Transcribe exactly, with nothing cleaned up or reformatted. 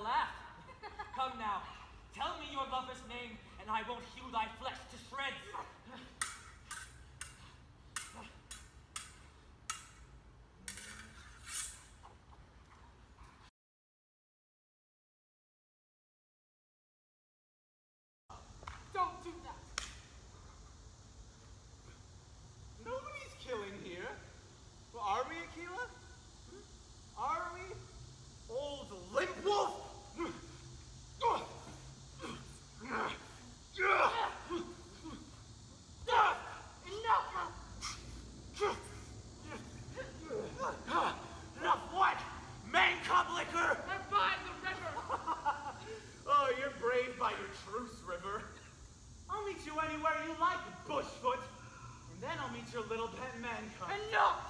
laugh. Come now, tell me your lover's name, and I won't hew thy flesh to shreds. Don't do that. Nobody's killing here. Well, are we, Xeleighta? Hmm? Are we? Old limp wolf! Enough what? Man cub liquor! And by the river! Oh, you're brave by your truce, river. I'll meet you anywhere you like, Bushfoot. And then I'll meet your little pet man cub. Enough!